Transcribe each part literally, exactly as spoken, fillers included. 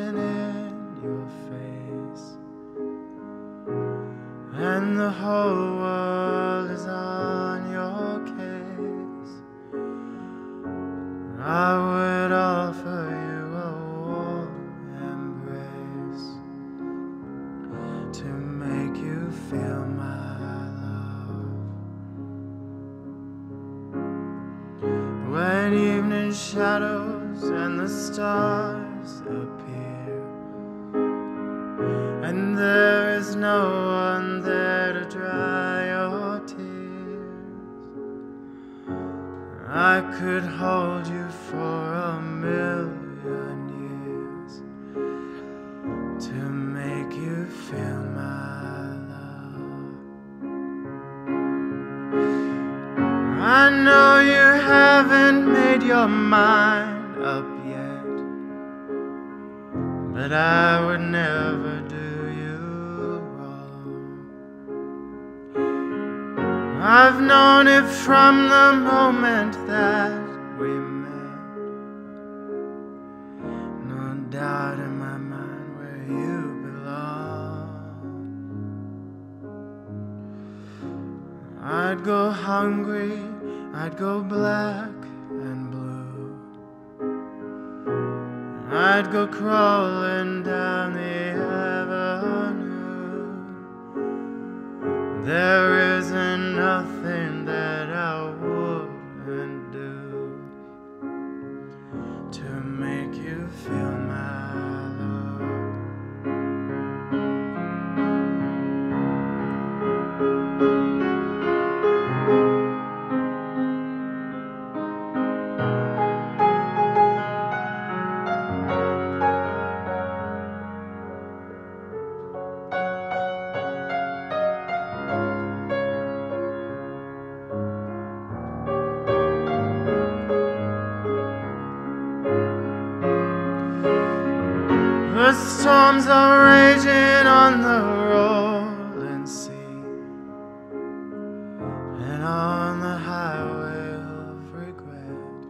smiling in your face, and the whole world is on your case, I would offer you a warm embrace to make you feel my love. When evening shadows and the stars appear, and there is no one there to dry your tears, I could hold you for a million years to make you feel my love. I know you haven't made your mind up yet, but I would never do you wrong. I've known it from the moment that we met, no doubt in my mind where you belong. I'd go hungry, I'd go black and blue, I'd go crawling down the avenue. There isn't nothing that I wouldn't do to make you feel my love. The storms are raging on the rolling sea, and on the highway of regret.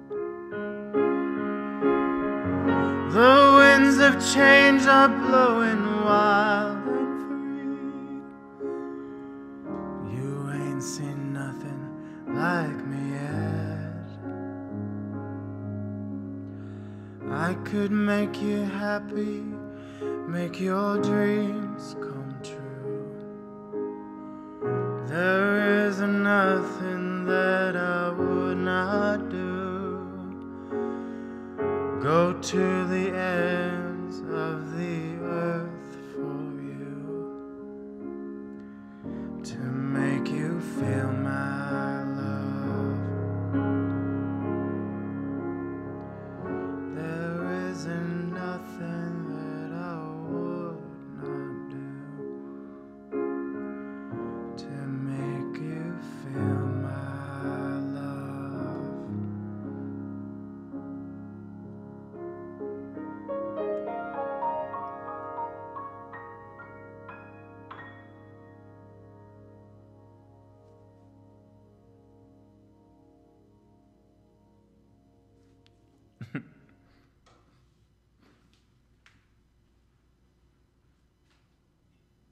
The winds of change are blowing wild and free. You ain't seen nothing like me yet. I could make you happy, make your dreams come true. There is nothing that I would not do. Go to the